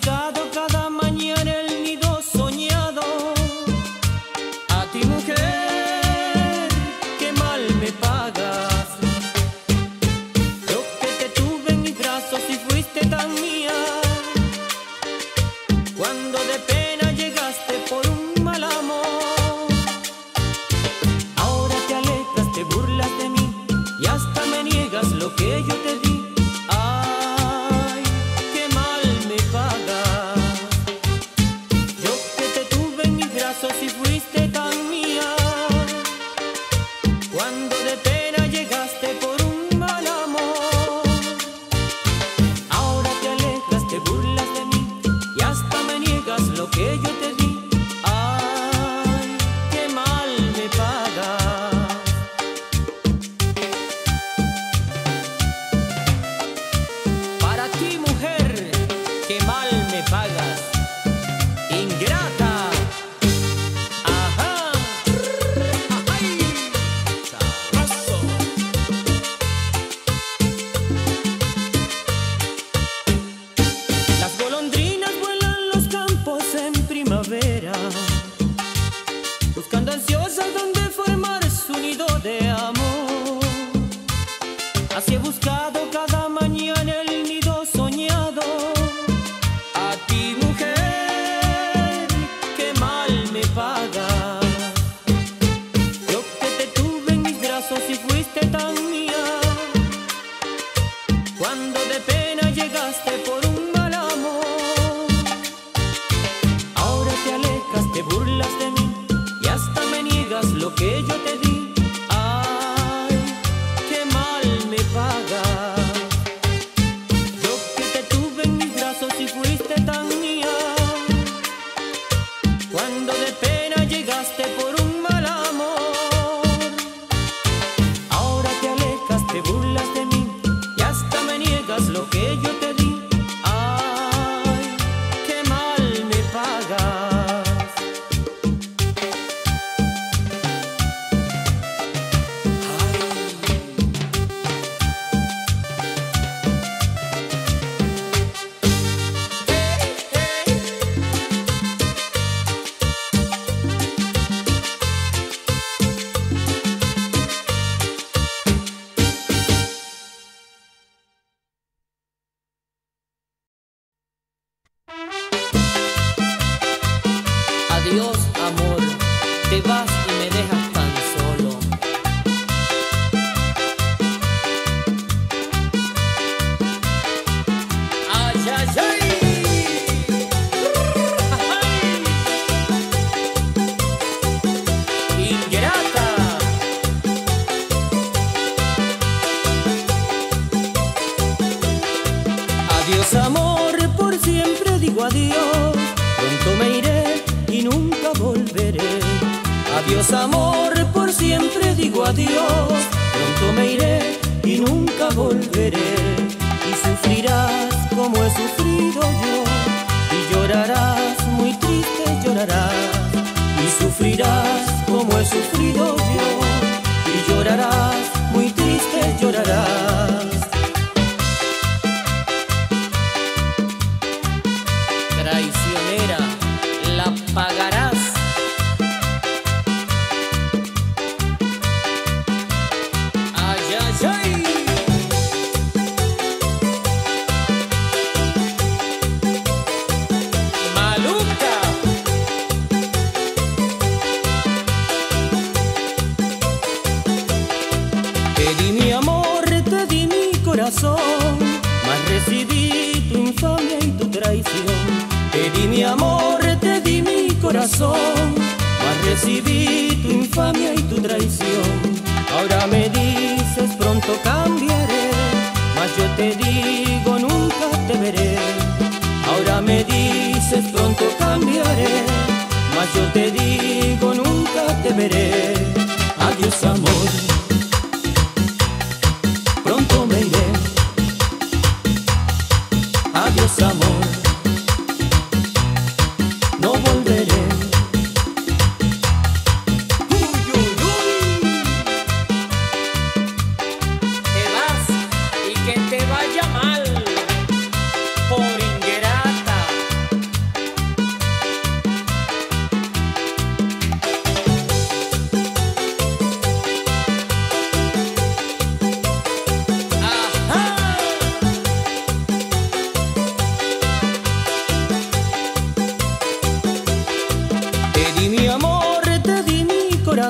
buscado cada mañana el nido soñado. A ti, mujer, qué mal me pagas. Yo que te tuve en mis brazos y fuiste tan mía. Cuando de pena llegaste por un mal amor. Ahora te alejas, te burlas de mí y hasta me niegas lo que yo te di. Ay, qué mal me pagas. Yo que te tuve en mis brazos y fuiste tan mía. Cuando de pena llegaste por un mal amor. Ahora te alejas, te burlas de mí y hasta me niegas lo que yo te di. Ay, qué mal me pagas. Para ti, mujer, qué mal me pagas. Ingrata. Ajá. Ay. Sabroso. Las golondrinas vuelan los campos en primavera, buscando ansiosas donde formar su nido de amor. Así he buscado cada mañana el nido soñado. A ti, mujer, qué mal me pagas. Yo que te tuve en mis brazos y fuiste tan mía. Cuando de pena llegaste por un mal amor. Ahora te alejas, te burlas de mí y hasta me niegas lo que yo te di. Ay, qué mal me pagas. Yo que te tuve en mis brazos y fuiste tan mía. Cuando de pena llegaste por un mal amor. Ahora te alejas, te burlas de mí y hasta me niegas lo que yo te di. Ay, qué mal me pagas. Adiós, amor, te vas y me dejas tan solo. Ay, ay, ay. Ay. Ingrata. Adiós, amor, por siempre digo adiós. Pronto me iré y nunca volveré. Adiós, amor, por siempre digo adiós. Pronto me iré y nunca volveré. Y sufrirás como he sufrido yo, y llorarás, muy triste llorarás. Y sufrirás como he sufrido yo, y llorarás, muy triste llorarás. Traicionera, la pagarás. Ay, ay, ay. Maluca. Te di mi amor, te di mi corazón, mas recibí tu infamia y tu traición. Te di mi amor, te di mi corazón, mas recibí tu infamia y tu traición. Ahora me dices pronto cambiaré, mas yo te digo nunca te veré. Ahora me dices pronto cambiaré, mas yo te digo nunca te veré. Adiós, amor, pronto me iré. Adiós, amor, no volveré. Uy, uy, uy. Te vas y que te vaya mal por ingrata.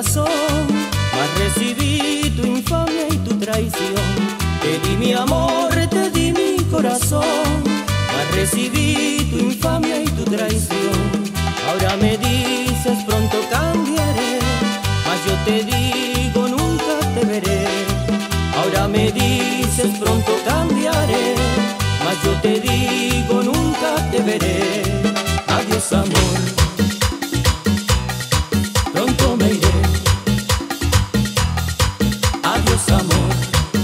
corazón, mas recibí tu infamia y tu traición. Te di mi amor, te di mi corazón, mas recibí tu infamia y tu traición. Ahora me dices pronto cambiaré, mas yo te digo nunca te veré. Ahora me dices pronto cambiaré, mas yo te digo nunca te veré. Adiós amor, pronto me iré. Adiós amor,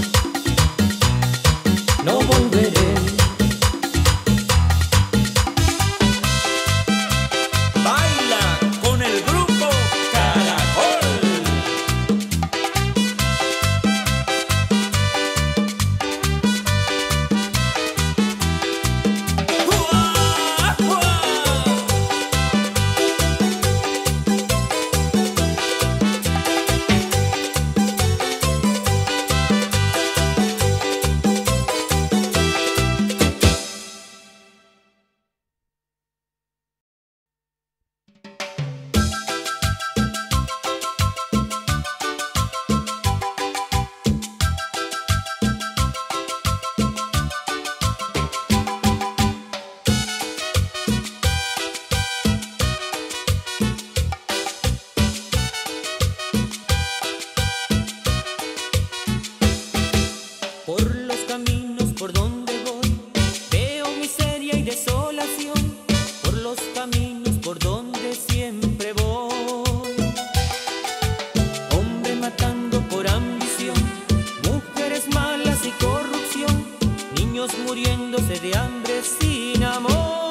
no volveré. Baila con el grupo Caracol. ¡Uah, uah! Por los caminos por donde voy, veo miseria y desolación. Por los caminos por donde siempre voy, hombre matando por ambición, mujeres malas y corrupción, niños muriéndose de hambre sin amor.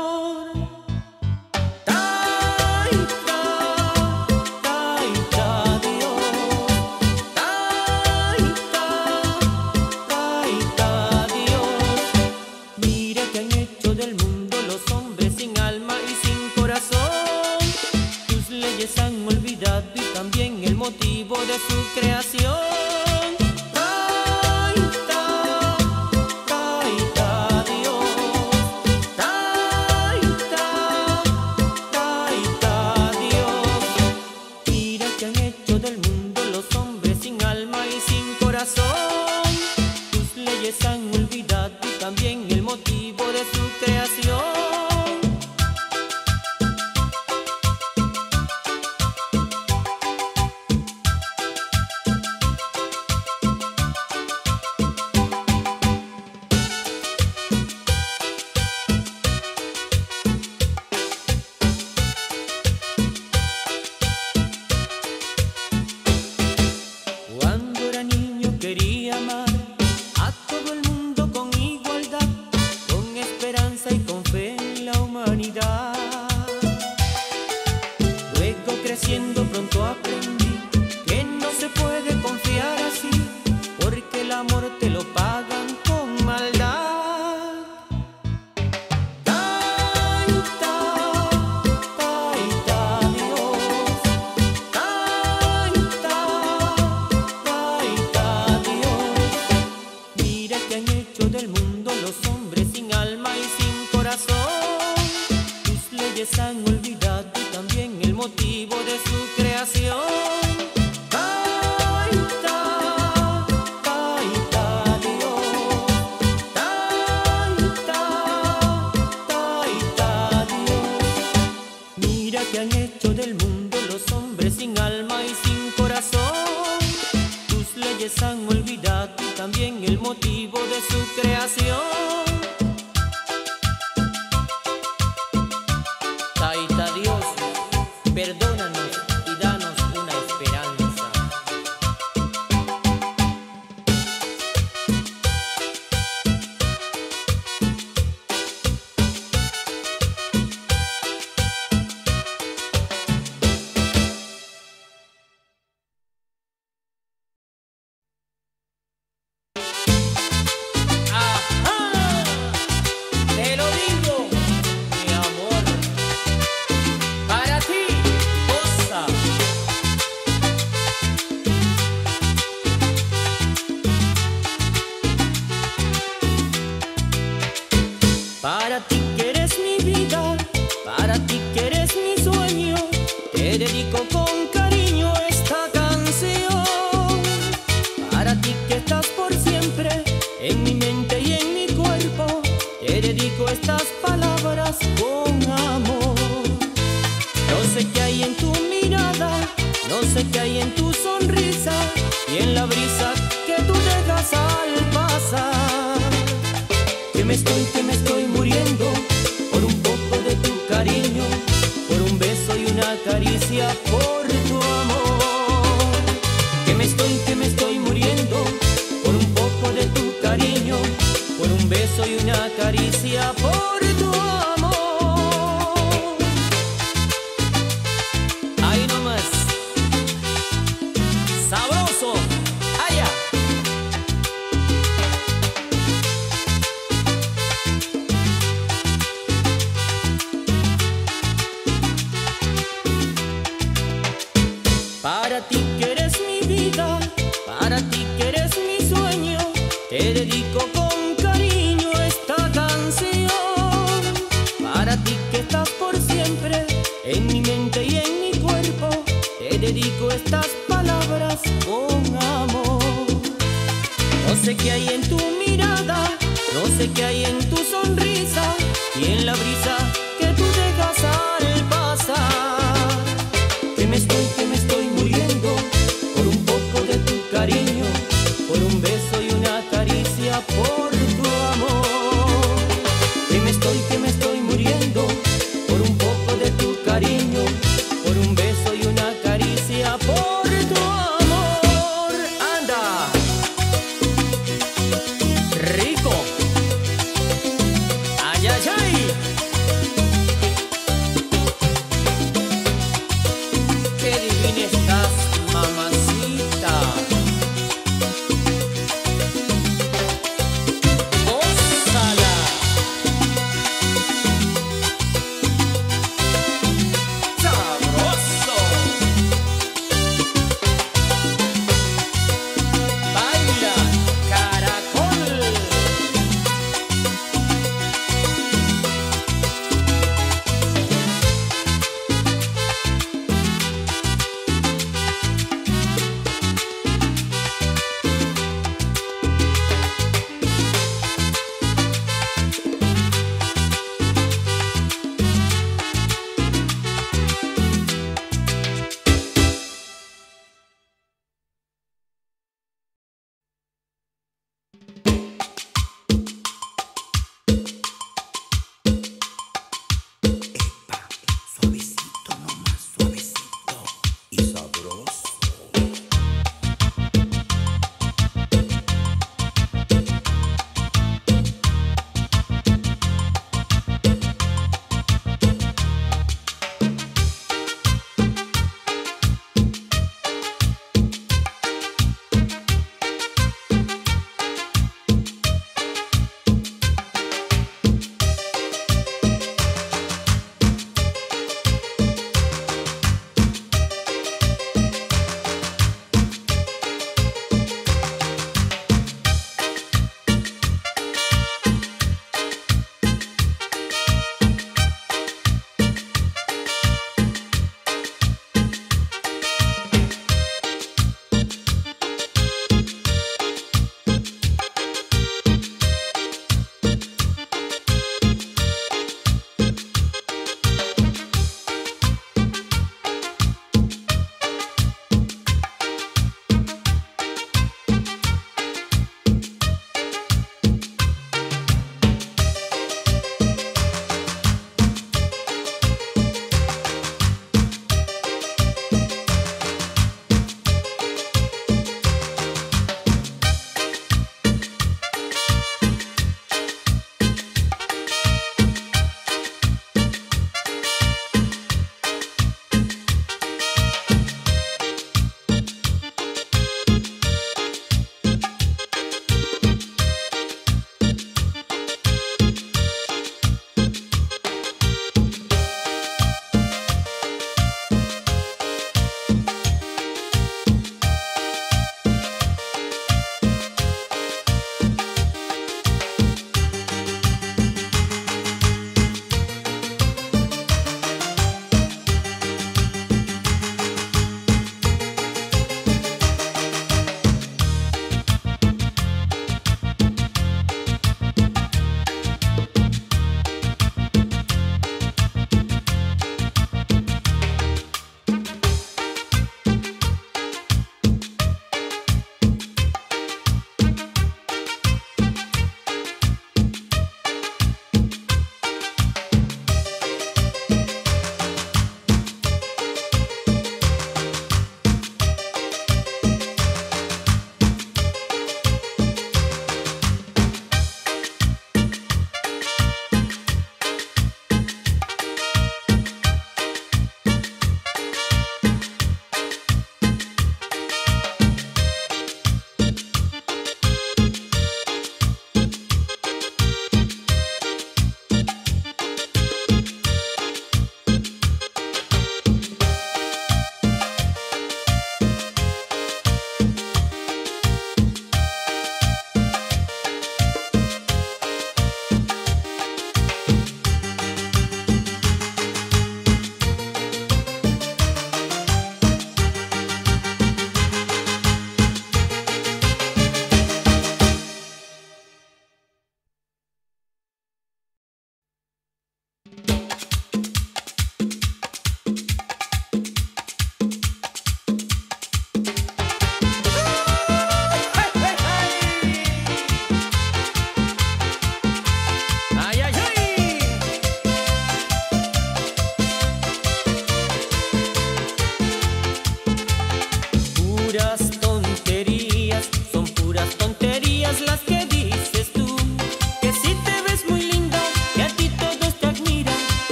Taita, taita, Dios. Taita, taita, Dios. Mira que han hecho del mundo los hombres sin alma y sin corazón. Tus leyes han olvidado y también el motivo de su creación. Taita, taita, Dios. Taita, taita, Dios. Mira que han hecho del mundo los hombres sin alma y sin corazón. Tus leyes han olvidado y también el motivo de su creación. Cuando era niño quería amar a todo el mundo con igualdad, con esperanza y con fe en la humanidad. Luego creciendo pronto aprendí que no se puede confiar así, porque el amor te lo pagan con maldad. Taita, taita, Dios. Taita, taita, Dios. Mira que han hecho del mundo los hombres sin alma y sin corazón. Tus leyes han olvidado y también el motivo de su creación. Taita, taita, Dios. Taita, taita, Dios. Mira que han hecho del mundo los hombres sin alma y sin corazón. Tus leyes han olvidado y también el motivo de su creación. Taita Dios, perdónanos y danos una esperanza. Te lo digo, mi amor, para ti, goza. Para ti que eres mi vida, para ti que eres mi sueño, te dedico con cariño esta que hay en tu sonrisa y en la brisa que tú dejas al pasar. Que me estoy muriendo por un poco de tu cariño, por un beso y una caricia, por tu amor. Que me estoy muriendo por un poco de tu cariño, por un beso y una caricia, por tu amor. Ahí nomás, sabroso, allá. Para ti que eres mi vida, para ti que eres mi sueño, te dedico con cariño esta canción. Para ti que estás por siempre en mi mente y en mi cuerpo, te dedico estas palabras con amor. No sé qué hay en tu mirada, no sé qué hay en tu sonrisa y en la brisa que tú dejas al pasar. Que me estoy muriendo por un poco de tu cariño, por un beso y una caricia, por tu amor. Que me estoy muriendo por un poco de tu cariño, por un beso y una caricia, por tu amor. Anda, rico, ay, ay, ay.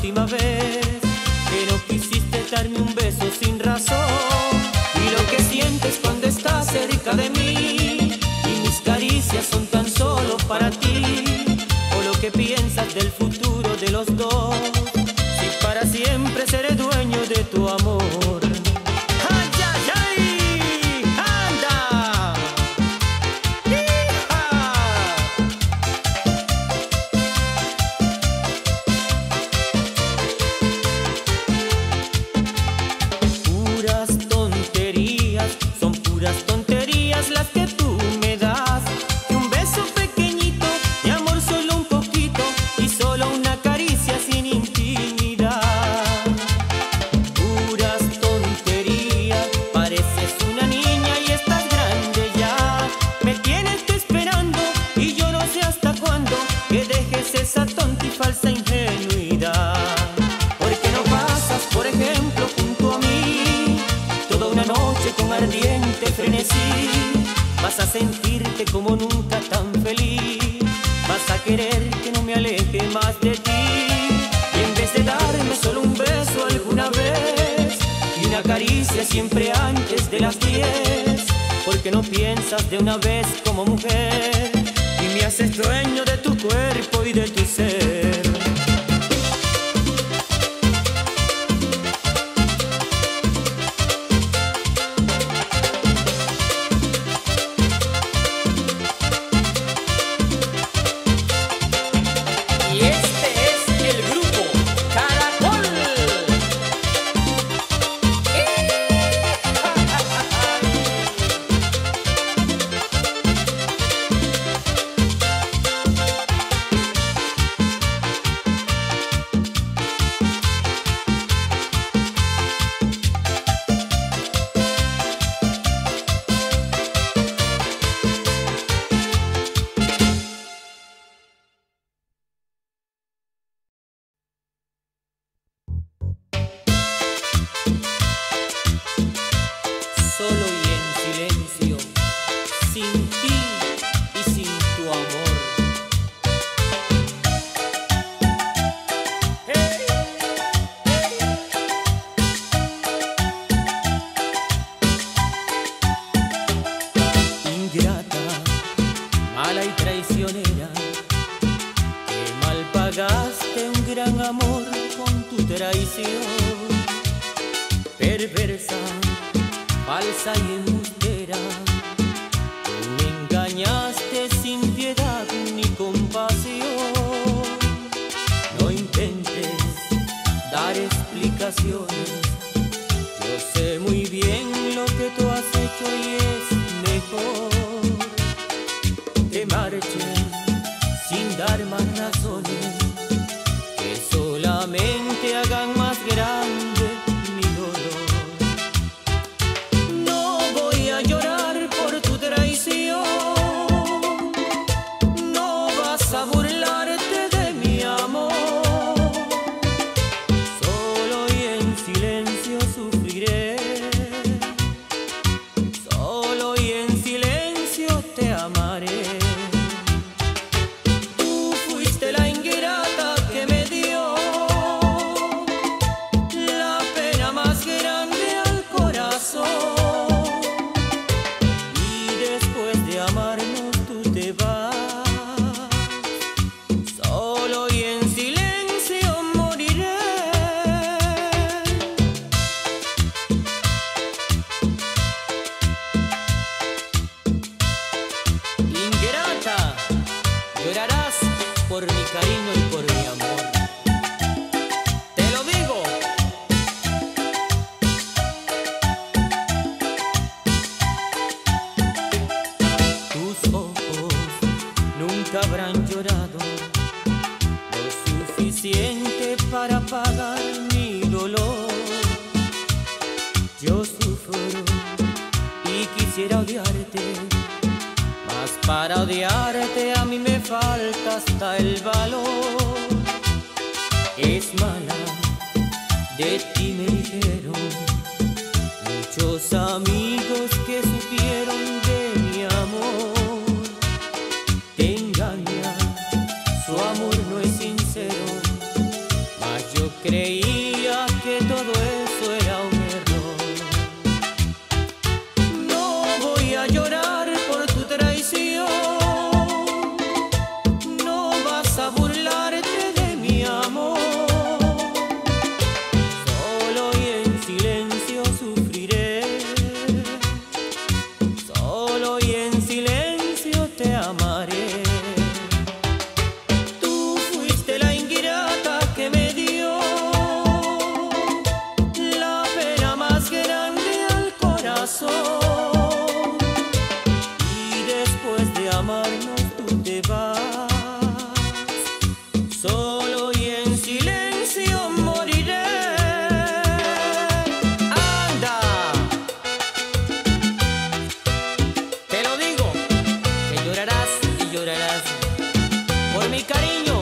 última vez que no quisiste darme un beso sin razón. Y lo que sientes cuando estás cerca de mí y mis caricias son tan solo para ti. O lo que piensas del futuro de los dos, si para siempre seré dueño de tu amor. ¡Ay, ay, ay! ¡Anda! ¡Hija! Puras tonterías, son puras tonterías las que tú me das. Que un beso pequeñito, de amor solo un poquito, y solo una caricia sin intimidad. Puras tonterías, pareces una niña y estás grande ya. Me tienes tú esperando y yo no sé hasta cuándo que dejes esa tonta y falsa ingenuidad. ¿Por qué no pasas, por ejemplo, junto a mí toda una noche con ardiente frenesí? Vas a sentirte como nunca tan feliz, vas a querer que no me aleje más de ti. Y en vez de darme solo un beso alguna vez y una caricia siempre antes de las 10, ¿por qué no piensas de una vez como mujer y me haces dueño de tu cuerpo y de tu ser? Y este es el grupo Caracol. Solo y en silencio, sin ti y sin tu amor. Hey, hey. Ingrata, mala y traicionera, que mal pagaste un gran amor con tu traición. Perversa, falsa y embustera, tú me engañaste sin piedad ni compasión. No intentes dar explicaciones, yo sé muy bien lo que tú has hecho y es mejor que marches sin dar más razones que solamente hagan más grande mi dolor. No voy a llorar por tu traición, no vas a burlarte de mi amor. Solo y en silencio sufriré, solo y en silencio te amaré. Tú fuiste la ingrata que me dio la pena más grande al corazón. Y después de amarnos tú te vas, solo y en silencio moriré. Ingrata, llorarás por mi cariño y por mi amor. Te lo digo. Tus ojos nunca habrán llorado lo suficiente para pagar mi dolor. Yo sufro y quisiera odiarte, mas para odiarte a mí me falta hasta el valor. Es mala, de ti me dijeron muchos amigos que supieron de mi amor. Te engaña, su amor no es sincero, mas yo corazón. Y después de amarnos tú te vas, solo y en silencio moriré. ¡Anda! Te lo digo, que llorarás y llorarás por mi cariño.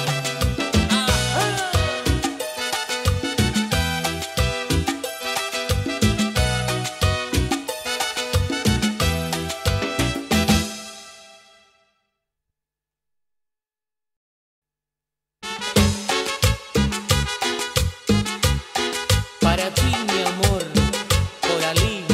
Para ti, mi amor, Coralí.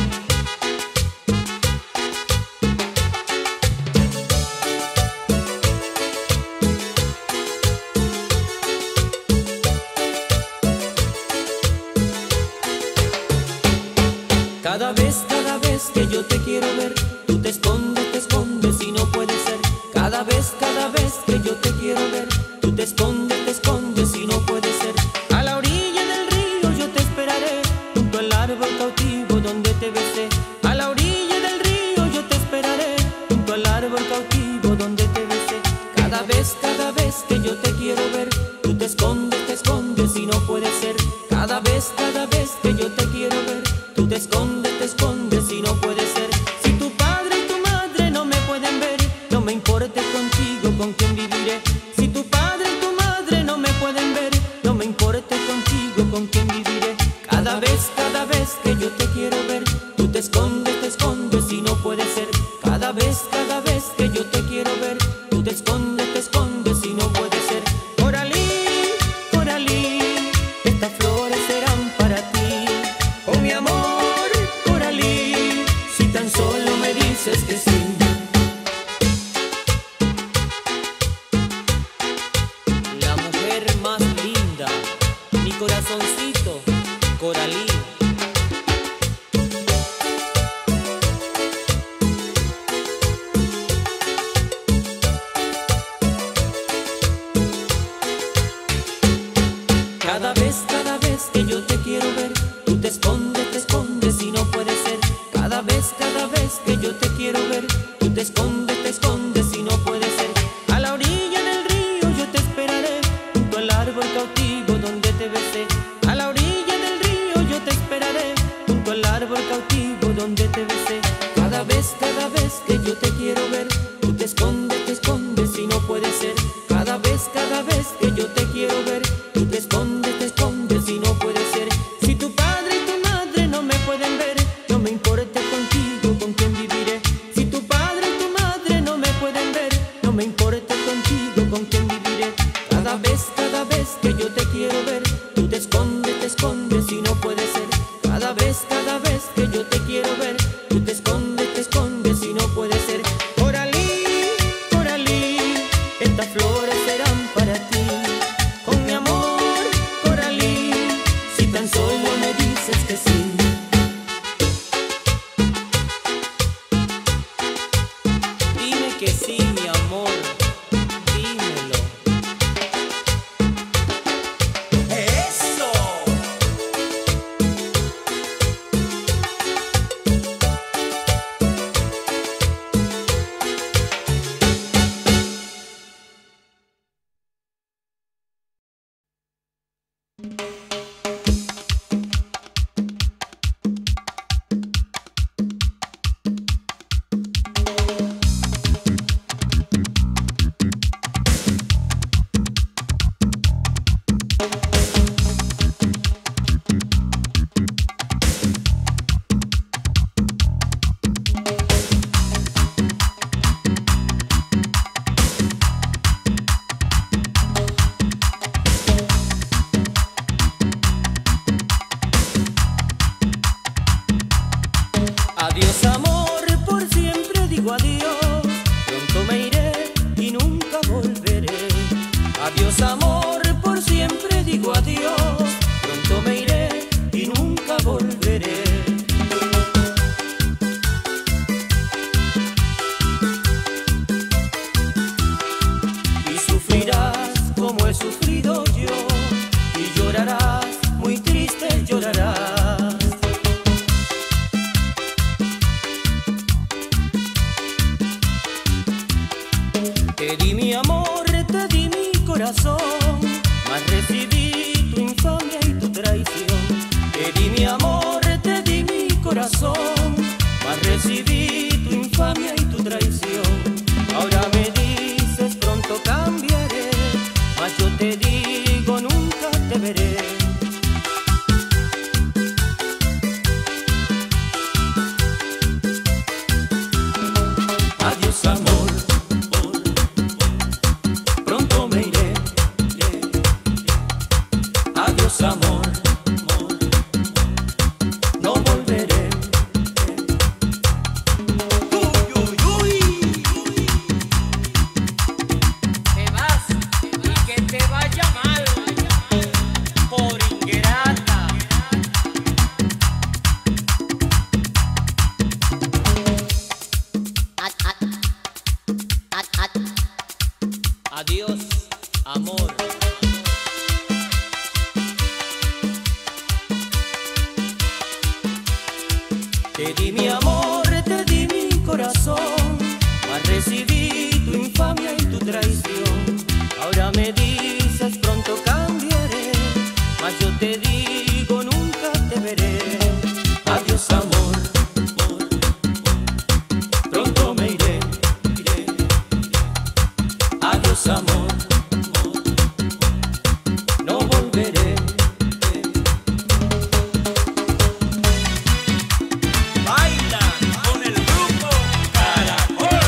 Cada vez que yo te quiero ver, tú te escondes y no puede ser. Cada vez que yo te quiero ver, tú te escondes y no puede ser. A la orilla del río yo te esperaré, junto al árbol cautivo donde te besé. A la orilla del río yo te esperaré, junto al árbol cautivo donde te besé. Cada vez que yo te quiero ver, tú te escondes y no puede ser. Cada vez que yo te quiero ver, tú te escondes y no puede ser. Si tu padre y tu madre no me pueden ver, no me importe contigo con quién viviré. Si tu padre y tu madre no me pueden ver, no me importe contigo con quién viviré. Cada vez que yo te quiero ver, tú te escondes y no puede ser. Cada vez que yo te quiero ver, tú te escondes y no puede ser. Coralí, Coralí, estas flores serán para ti. Oh mi amor, Coralí, si tan solo me dices que sí. La mujer más linda, mi corazoncito, Coralí. Cada vez que yo te quiero ver, tú te escondes y no puede ser. Cada vez que yo te quiero ver, tú te escondes y no puede ser. A la orilla del río yo te esperaré, junto al árbol cautivo donde te besé. A la orilla del río yo te esperaré, junto al árbol cautivo donde te besé. Cada vez que yo te quiero ver, tú te escondes y no puede ser. Cada vez que yo te quiero ver, tú te escondes y no puede ser. Si tu padre y tu madre no me pueden ver, no me importe contigo con quién viviré. Si tu padre y tu madre no me pueden ver, no me importe contigo con quién viviré. Cada vez que yo te quiero ver, tú te escondes y no puede ser. Cada vez que yo te quiero ver, tú te escondes y no puede ser. Coralí, Coralí, estas flores serán para ti. Con mi amor, Coralí, si tan solo me dices que sí. Dime que sí, mi amor, dímelo. ¡Eso! Adiós amor, por siempre digo adiós. Pronto me iré y nunca volveré. Adiós amor, por siempre digo adiós. Pronto me iré y nunca volveré. Y sufrirás como he sufrido yo, y llorarás, muy triste llorarás. corazón, mas recibí tu infamia y tu traición. Te di mi amor, te di mi corazón, mas recibí tu infamia y tu traición. Ahora me dices pronto cambiaré, mas yo te digo nunca te veré. Adiós amor, pronto me iré. Adiós amor, no volveré. Uy, uy, uy. Te vas y que te vaya mal por ingrata. Adiós, amor. Te di mi amor, te di mi corazón, mas recibí tu infamia y tu traición. Ahora me dices pronto cambiaré, mas yo te digo nunca te veré. Adiós amor, pronto me iré. Adiós amor, no volveré. Baila con el grupo Caracol.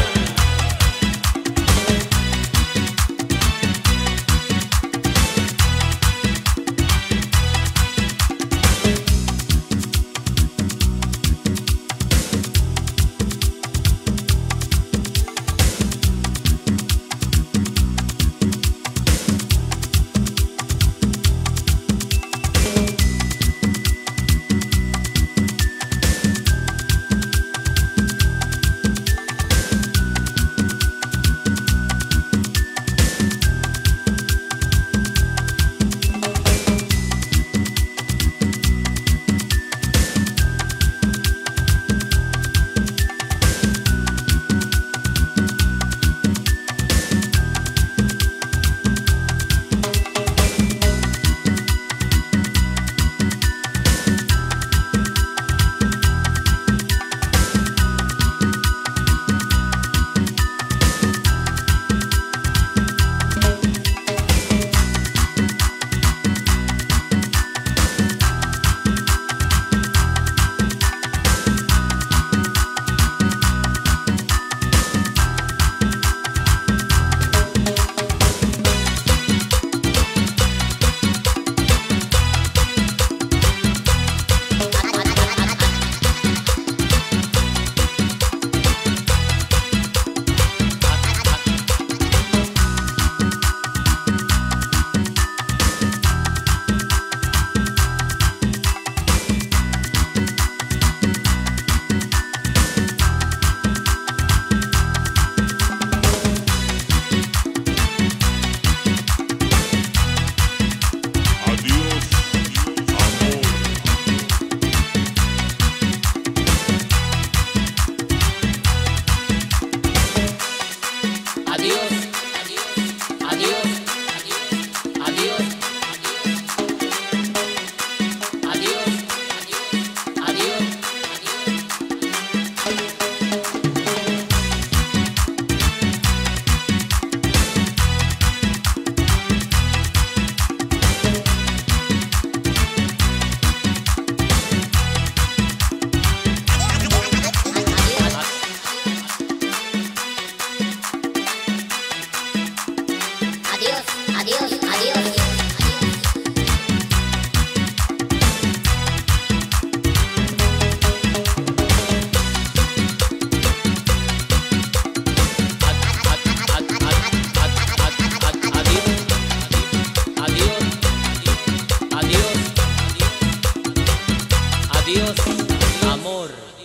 Adiós, amor.